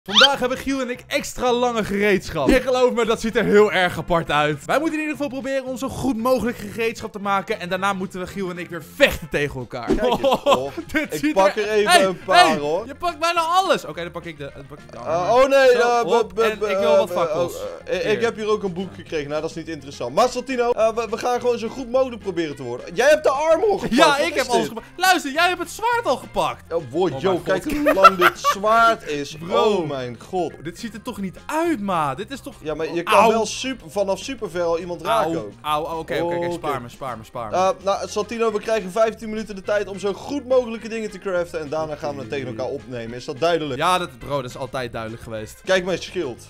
Vandaag hebben Giel en ik extra lange gereedschap. En geloof me, dat ziet er heel erg apart uit. Wij moeten in ieder geval proberen om zo goed mogelijk gereedschap te maken. En daarna moeten we Giel en ik weer vechten tegen elkaar. Kijk eens, oh, ik pak er even een paar, hoor. Je pakt bijna alles. Oké, dan pak ik de... oh nee, en ik wil wat fakkels. Ik heb hier ook een boek gekregen. Nou, dat is niet interessant. Maar Saltino, we gaan gewoon zo goed mogelijk proberen te worden. Jij hebt de armor gepakt. Ja, ik heb alles gepakt. Luister, jij hebt het zwaard al gepakt. Oh, joh, kijk hoe lang dit zwaard is. Bro. Oh mijn god. Dit ziet er toch niet uit, ma. Dit is toch... Ja, maar je kan wel vanaf super ver al iemand raken ook. Oké, spaar me. Nou, Saltino, we krijgen 15 minuten de tijd om zo goed mogelijke dingen te craften. En daarna gaan we het tegen elkaar opnemen. Is dat duidelijk? Ja, dat is altijd duidelijk geweest. Kijk mijn schild.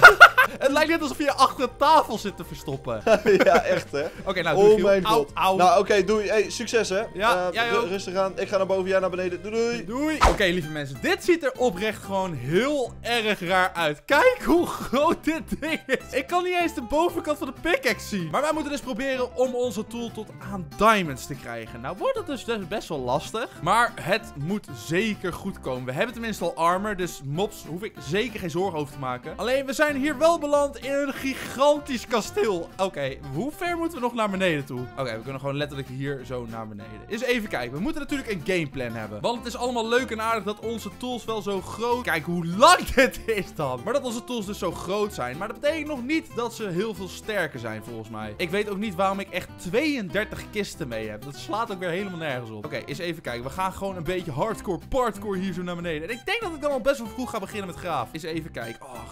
Het lijkt net alsof je achter de tafel zit te verstoppen. Ja, echt hè. Oké, nou doe oh mijn god. Au. Nou, oké, doei. Hey, succes hè. Ja, rustig aan. Ik ga naar boven, jij naar beneden. Doei. Oké, lieve mensen. Dit ziet er oprecht gewoon heel erg raar uit. Kijk hoe groot dit ding is. Ik kan niet eens de bovenkant van de pickaxe zien. Maar wij moeten dus proberen om onze tool tot aan diamonds te krijgen. Nou wordt het dus best wel lastig. Maar het moet zeker goed komen. We hebben tenminste al armor. Dus mobs hoef ik zeker geen zorgen over te maken. Alleen we zijn hier wel beland in een gigantisch kasteel. Oké, hoe ver moeten we nog naar beneden toe? Oké, we kunnen gewoon letterlijk hier zo naar beneden. Eens even kijken. We moeten natuurlijk een gameplan hebben. Want het is allemaal leuk en aardig dat onze tools wel zo groot... Kijk hoe lang dit is dan. Maar dat onze tools dus zo groot zijn. Maar dat betekent nog niet dat ze heel veel sterker zijn volgens mij. Ik weet ook niet waarom ik echt 32 kisten mee heb. Dat slaat ook weer helemaal nergens op. Oké, eens even kijken. We gaan gewoon een beetje hardcore hier zo naar beneden. En ik denk dat ik dan al best wel vroeg ga beginnen met graaf. Eens even kijken. Oh,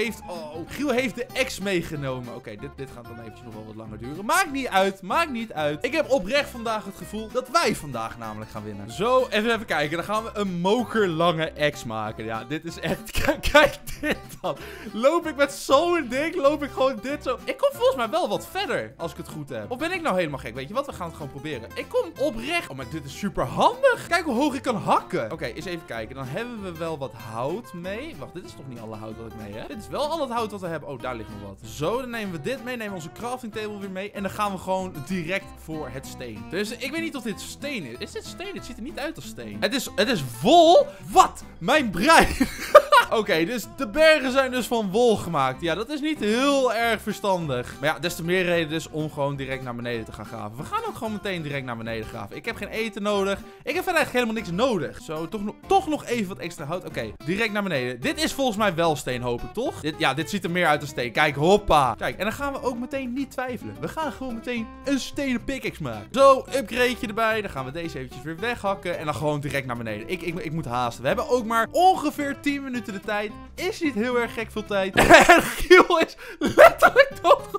Giel heeft de X meegenomen. Oké, dit gaat dan eventjes nog wel wat langer duren. Maakt niet uit. Ik heb oprecht vandaag het gevoel dat wij vandaag namelijk gaan winnen. Zo, even kijken. Dan gaan we een mokerlange X maken. Ja, dit is echt... Kijk dit dan. Loop ik met zo'n ding, loop ik gewoon dit zo. Ik kom volgens mij wel wat verder, als ik het goed heb. Of ben ik nou helemaal gek? Weet je wat? We gaan het gewoon proberen. Ik kom oprecht. Oh, maar dit is super handig. Kijk hoe hoog ik kan hakken. Oké, eens even kijken. Dan hebben we wel wat hout mee. Wacht, dit is toch niet alle hout wat ik mee heb? Dit is wel al het hout wat we hebben. Oh, daar ligt nog wat. Zo, dan nemen we dit mee. Nemen we onze crafting table weer mee. En dan gaan we gewoon direct voor het steen. Dus ik weet niet of dit steen is. Is dit steen? Het ziet er niet uit als steen. Het is wol? Wat? Mijn brein. Oké, dus de bergen zijn dus van wol gemaakt. Ja, dat is niet heel erg verstandig. Maar ja, des te meer reden dus om gewoon direct naar beneden te gaan graven. We gaan ook gewoon meteen direct naar beneden graven. Ik heb geen eten nodig. Ik heb verder eigenlijk helemaal niks nodig. Zo, toch nog even wat extra hout. Oké, direct naar beneden. Dit is volgens mij wel steen, hoop ik, toch? Dit ziet er meer uit als steen. Kijk, hoppa. Kijk, en dan gaan we ook meteen niet twijfelen. We gaan gewoon meteen een stenen pickaxe maken. Zo, upgradeje erbij. Dan gaan we deze eventjes weer weghakken. En dan gewoon direct naar beneden. Ik moet haasten. We hebben ook maar ongeveer 10 minuten de tijd. Is niet heel erg gek veel tijd. En Giel is letterlijk dood.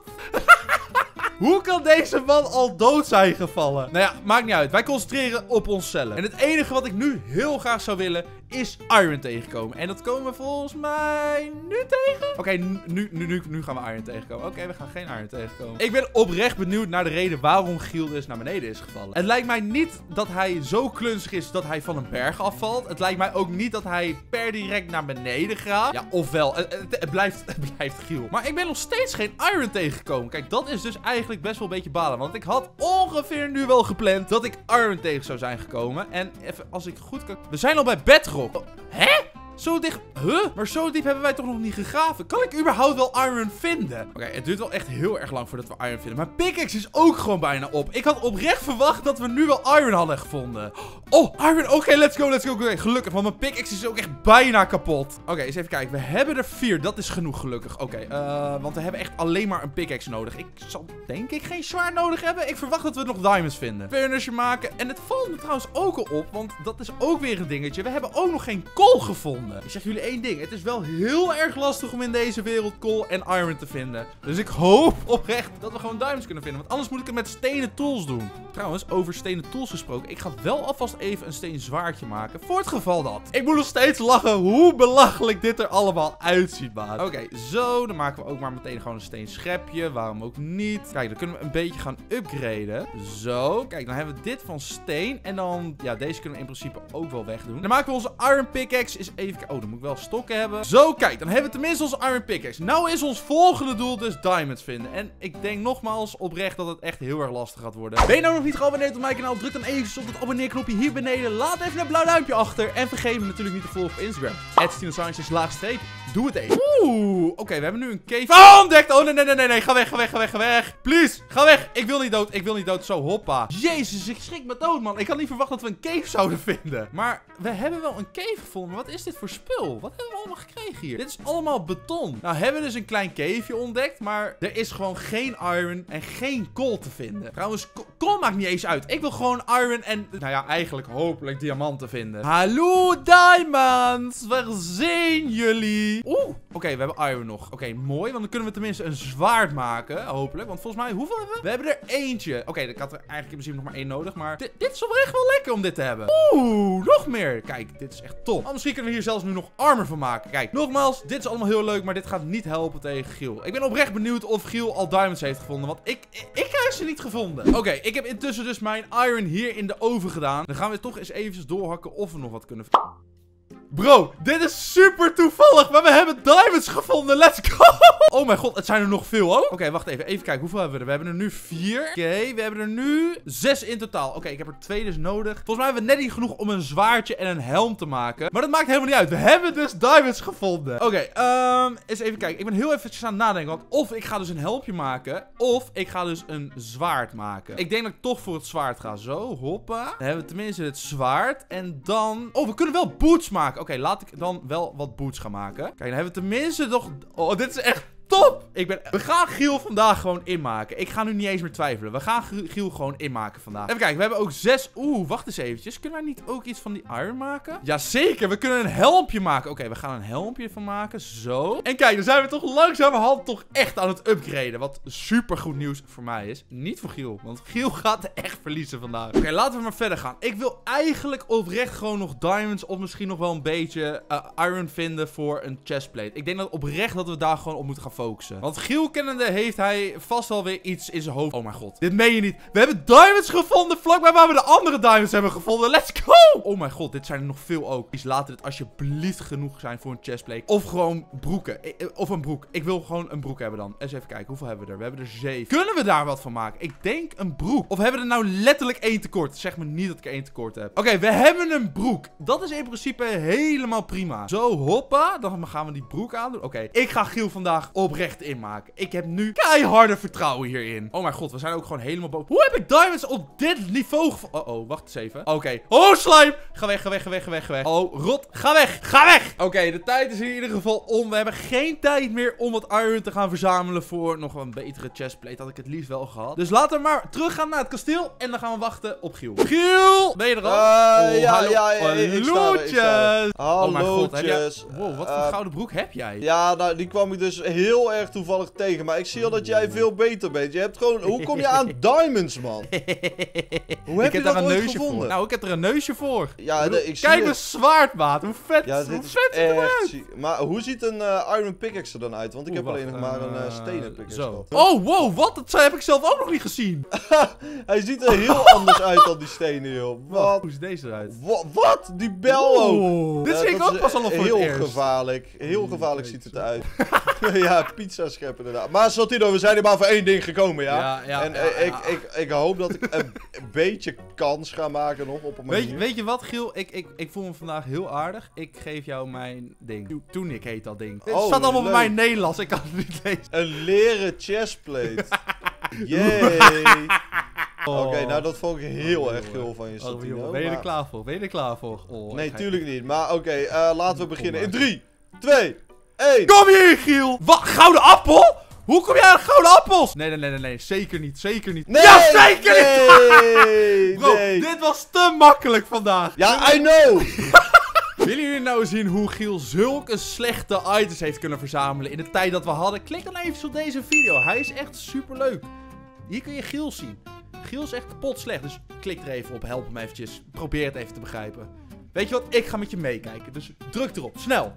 Hoe kan deze man al dood zijn gevallen? Nou ja, maakt niet uit. Wij concentreren op onszelf. En het enige wat ik nu heel graag zou willen is iron tegenkomen. En dat komen we volgens mij nu tegen? Oké, nu gaan we iron tegenkomen. Oké, we gaan geen iron tegenkomen. Ik ben oprecht benieuwd naar de reden waarom Giel dus naar beneden is gevallen. Het lijkt mij niet dat hij zo klunzig is dat hij van een berg afvalt. Het lijkt mij ook niet dat hij per direct naar beneden gaat. Ja, ofwel, het blijft Giel. Maar ik ben nog steeds geen iron tegengekomen. Kijk, dat is dus eigenlijk best wel een beetje balen. Want ik had ongeveer nu wel gepland dat ik iron tegen zou zijn gekomen. En even, als ik goed kan... We zijn al bij bedrock. Oh, hè? Zo dicht... Maar zo diep hebben wij toch nog niet gegraven? Kan ik überhaupt wel iron vinden? Oké, het duurt wel echt heel erg lang voordat we iron vinden. Maar pickaxe is ook gewoon bijna op. Ik had oprecht verwacht dat we nu wel iron hadden gevonden. Oh, iron. Oké, let's go. Okay, gelukkig, want mijn pickaxe is ook echt bijna kapot. Oké, eens even kijken. We hebben er 4. Dat is genoeg, gelukkig. Oké, want we hebben echt alleen maar een pickaxe nodig. Ik zal denk ik geen zwaard nodig hebben. Ik verwacht dat we nog diamonds vinden. Furnace maken. En het valt me trouwens ook al op, want dat is ook weer een dingetje. We hebben ook nog geen kool gevonden. Ik zeg jullie één ding. Het is wel heel erg lastig om in deze wereld kool en iron te vinden. Dus ik hoop oprecht dat we gewoon diamonds kunnen vinden. Want anders moet ik het met stenen tools doen. Trouwens, over stenen tools gesproken. Ik ga wel alvast even een steen zwaardje maken. Voor het geval dat. Ik moet nog steeds lachen hoe belachelijk dit er allemaal uitziet, maat. Oké, zo. Dan maken we ook maar meteen gewoon een steen schepje. Waarom ook niet? Kijk, dan kunnen we een beetje gaan upgraden. Zo. Kijk, dan hebben we dit van steen. En dan, ja, deze kunnen we in principe ook wel wegdoen. Dan maken we onze iron pickaxe. Is even Oh, dan moet ik wel stokken hebben. Zo, kijk. Dan hebben we tenminste onze Iron Pickaxe. Nou is ons volgende doel dus diamonds vinden. En ik denk nogmaals oprecht dat het echt heel erg lastig gaat worden. Ben je nou nog niet geabonneerd op mijn kanaal? Druk dan even op het abonneerknopje hier beneden. Laat even een blauw duimpje achter. En vergeet me natuurlijk niet te volgen op Instagram. @StinoSanchez_. Doe het even. Oeh. Oké, we hebben nu een cave. Oh, ontdekt. Oh, nee. Ga weg. Please. Ga weg. Ik wil niet dood. Zo, hoppa. Jezus, ik schrik me dood, man. Ik had niet verwacht dat we een cave zouden vinden. Maar we hebben wel een cave gevonden. Maar wat is dit voor spul? Wat hebben we allemaal gekregen hier? Dit is allemaal beton. Nou, hebben we dus een klein caveje ontdekt. Maar er is gewoon geen iron en geen kool te vinden. Trouwens, kool maakt niet eens uit. Ik wil gewoon iron en, nou ja, eigenlijk hopelijk diamanten vinden. Hallo, diamonds. Waar zijn jullie? Oeh. Oké, we hebben iron nog. Oké, mooi. Want dan kunnen we tenminste een zwaard maken. Hopelijk. Want volgens mij, hoeveel hebben we? We hebben er eentje. Oké, ik had er eigenlijk in principe nog maar 1 nodig. Maar dit is oprecht wel lekker om dit te hebben. Oeh, nog meer. Kijk, dit is echt top. Oh, misschien kunnen we hier zelfs nu nog armor van maken. Kijk, nogmaals, dit is allemaal heel leuk. Maar dit gaat niet helpen tegen Giel. Ik ben oprecht benieuwd of Giel al diamonds heeft gevonden. Want ik heb ze niet gevonden. Oké, ik heb intussen dus mijn iron hier in de oven gedaan. Dan gaan we toch eens eventjes doorhakken of we nog wat kunnen. Bro, dit is super toevallig, maar we hebben diamonds gevonden. Let's go. Oh mijn god, het zijn er nog veel ook. Oké, wacht even. Even kijken, hoeveel hebben we er? We hebben er nu 4. Oké, we hebben er nu 6 in totaal. Oké, ik heb er 2 dus nodig. Volgens mij hebben we net niet genoeg om een zwaardje en een helm te maken. Maar dat maakt helemaal niet uit. We hebben dus diamonds gevonden. Oké, eens even kijken. Ik ben heel eventjes aan het nadenken. Want of ik ga dus een helmpje maken, of ik ga dus een zwaard maken. Ik denk dat ik toch voor het zwaard ga. Zo, hoppa. Dan hebben we tenminste het zwaard. En dan... Oh, we kunnen wel boots maken. Oké, laat ik dan wel wat boots gaan maken. Kijk, dan hebben we tenminste nog... Oh, dit is echt top! We gaan Giel vandaag gewoon inmaken. Ik ga nu niet eens meer twijfelen. We gaan Giel gewoon inmaken vandaag. Even kijken, we hebben ook 6... Oeh, wacht eens eventjes. Kunnen wij niet ook iets van die iron maken? Jazeker, we kunnen een helmpje maken. Oké, we gaan een helmpje van maken. Zo. En kijk, dan zijn we toch langzamerhand toch echt aan het upgraden. Wat super goed nieuws voor mij is. Niet voor Giel, want Giel gaat echt verliezen vandaag. Oké, laten we maar verder gaan. Ik wil eigenlijk oprecht gewoon nog diamonds of misschien nog wel een beetje iron vinden voor een chestplate. Ik denk dat oprecht dat we daar gewoon op moeten gaan focussen. Want Giel kennende heeft hij vast wel weer iets in zijn hoofd. Oh mijn god, dit meen je niet. We hebben diamonds gevonden vlakbij waar we de andere diamonds hebben gevonden. Let's go! Oh mijn god, dit zijn er nog veel ook. Please, laten dit alsjeblieft genoeg zijn voor een chestplate. Of gewoon broeken. Of een broek. Ik wil gewoon een broek hebben dan. Eens even kijken, hoeveel hebben we er? We hebben er 7. Kunnen we daar wat van maken? Ik denk een broek. Of hebben we er nou letterlijk 1 tekort? Zeg me niet dat ik er 1 tekort heb. Oké, we hebben een broek. Dat is in principe helemaal prima. Zo, hoppa. Dan gaan we die broek aandoen. Oké, ik ga Giel vandaag oprecht inmaken. Ik heb nu keiharde vertrouwen hierin. Oh mijn god, we zijn ook gewoon helemaal boven. Hoe heb ik diamonds op dit niveau gevonden? Oh, wacht eens even. Oké. Oh, slime. Ga weg. Oh, rot. Ga weg. Oké, de tijd is in ieder geval om. We hebben geen tijd meer om wat iron te gaan verzamelen voor nog een betere chestplate. Had ik het liefst wel gehad. Dus laten we maar teruggaan naar het kasteel. En dan gaan we wachten op Giel. Giel! Ben je er al? Hallootjes. Oh mijn god. Wow, wat voor een gouden broek heb jij? Ja, nou, die kwam ik dus heel erg toevallig tegen. Maar ik zie al dat jij veel beter bent. Je hebt gewoon... Hoe kom je aan diamonds, man? Hoe heb je dat ooit gevonden? Nou, ik heb er een neusje voor. Ja, ik zie kijk mijn zwaard, maat. Hoe vet, ja, dit is echt ziek. Maar hoe ziet een iron pickaxe er dan uit? Want ik heb alleen nog maar een stenen pickaxe. Zo. Oh, wow, wat? Dat heb ik zelf ook nog niet gezien. Hij ziet er heel anders uit dan die stenen, joh. Wat? Hoe ziet deze eruit? Wat? Die bel ook. Dit zie ik ook pas al op voor het eerst. Heel gevaarlijk. Heel gevaarlijk ziet het eruit. Ja, pizza schep inderdaad. Maar Saltino, we zijn hier maar voor 1 ding gekomen, ja? En ik hoop dat ik een beetje kans ga maken nog op een manier. Weet je wat, Giel? Ik voel me vandaag heel aardig. Ik geef jou mijn ding. Tunic heet dat ding. Het staat allemaal bij mij in Nederlands. Ik kan het niet lezen. Een leren chestplate. Yay. Oké, nou dat vond ik heel erg gul van je, Saltino. Ben je er klaar voor? Oh, nee, tuurlijk niet. Maar oké, laten we beginnen. In 3, 2, 1. Kom hier, Giel! Wat? Gouden appel? Hoe kom jij aan gouden appels? Nee. Zeker niet. Nee, ja, zeker niet! Bro, nee. dit was te makkelijk vandaag. Ja, I know! Willen jullie nou zien hoe Giel zulke slechte items heeft kunnen verzamelen in de tijd dat we hadden? Klik dan even op deze video. Hij is echt super leuk. Hier kun je Giel zien. Giel is echt kapot slecht, dus klik er even op. Help hem eventjes. Probeer het even te begrijpen. Weet je wat? Ik ga met je meekijken. Dus druk erop. Snel.